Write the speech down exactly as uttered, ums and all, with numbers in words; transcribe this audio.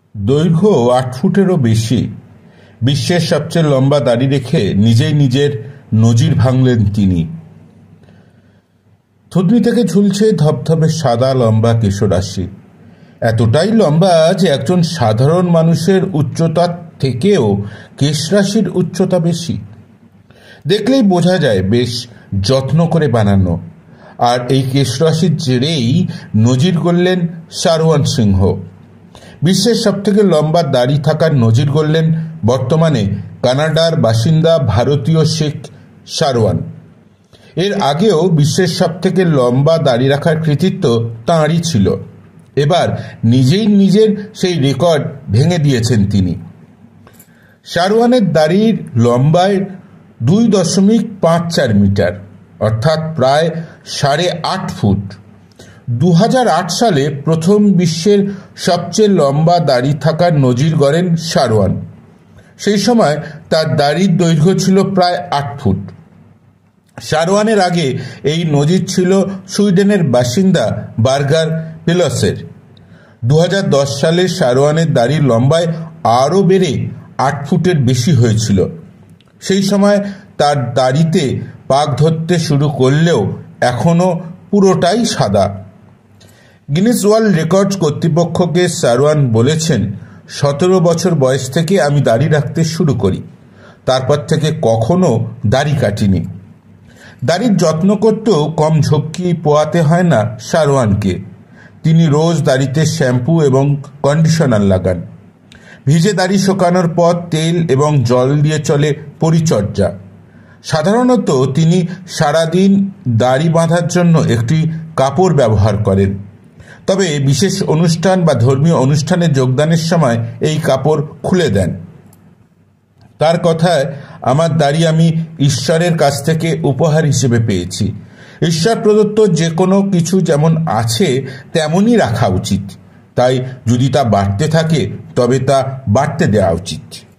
দৈর্ঘ্য আট ফুটেরও বেশি, বিশ্বের সবচেয়ে লম্বা দাড়ি রেখে নিজেই নিজের নজির ভাঙলেন তিনি। থুতনি থেকে ঝুলছে ধবধবে সাদা লম্বা কেশরাশি, এতটাই লম্বা যে একজন সাধারণ মানুষের উচ্চতার থেকেও কেশরাশির উচ্চতা বেশি। দেখলেই বোঝা যায় বেশ যত্ন করে বানানো। আর এই কেশরাশির জেরেই নজির গড়লেন শারওয়ান সিংহ। বিশ্বের সবথেকে লম্বা দাড়ি থাকার নজির গড়লেন বর্তমানে কানাডার বাসিন্দা ভারতীয় শেখ শারওয়ান। এর আগেও বিশ্বের সবথেকে লম্বা দাড়ি রাখার কৃতিত্ব তাঁরই ছিল। এবার নিজেই নিজের সেই রেকর্ড ভেঙে দিয়েছেন তিনি। শারওয়ানের দাড়ির লম্বায় দুই দশমিক পাঁচ চার মিটার, অর্থাৎ প্রায় সাড়ে আট ফুট। দু হাজার আট সালে প্রথম বিশ্বের সবচেয়ে লম্বা দাড়ি থাকার নজির গড়েন শারওয়ান। সেই সময় তার দাড়ির দৈর্ঘ্য ছিল প্রায় আট ফুট। শারওয়ানের আগে এই নজির ছিল সুইডেনের বাসিন্দা বার্গার পেলসের। দু হাজার দশ সালে শারওয়ানের দাড়ির লম্বায় আরও বেড়ে আট ফুটের বেশি হয়েছিল। সেই সময় তার দাড়িতে পাক ধরতে শুরু করলেও এখনও পুরোটাই সাদা। গিনেস ওয়ার্ল্ড রেকর্ডস কর্তৃপক্ষকে শারওয়ান বলেছেন, সতেরো বছর বয়স থেকে আমি দাড়ি রাখতে শুরু করি, তারপর থেকে কখনো দাড়ি কাটিনি। দাড়ির যত্ন করতেও কম ঝক্কি পোয়াতে হয় না শারওয়ানকে। তিনি রোজ দাড়িতে শ্যাম্পু এবং কন্ডিশনার লাগান। ভিজে দাড়ি শুকানোর পর তেল এবং জল দিয়ে চলে পরিচর্যা। সাধারণত তিনি সারাদিন দাড়ি বাঁধার জন্য একটি কাপড় ব্যবহার করেন, তবে বিশেষ অনুষ্ঠান বা ধর্মীয় অনুষ্ঠানে যোগদানের সময় এই কাপড় খুলে দেন। তার কথায়, আমার দাড়ি আমি ঈশ্বরের কাছ থেকে উপহার হিসেবে পেয়েছি। ঈশ্বর প্রদত্ত যে কোনো কিছু যেমন আছে তেমনই রাখা উচিত, তাই যদি তা বাড়তে থাকে তবে তা বাড়তে দেওয়া উচিত।